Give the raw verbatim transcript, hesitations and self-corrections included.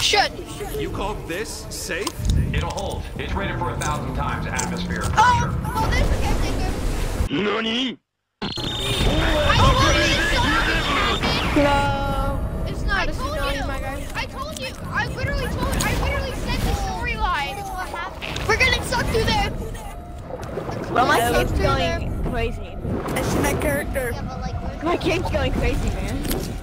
should. You call this safe? It'll hold. It's rated for a thousand times atmosphere pressure. Oh, oh, there's the caretaker. Nani? I told you. No. It's not I a told tsunami, you. my guy. I told you. I literally told. I literally said the storyline. We're getting sucked through there. Well, my Sucked game's through going there. crazy. I see that character. Yeah, but like, we're- My game's going crazy, man.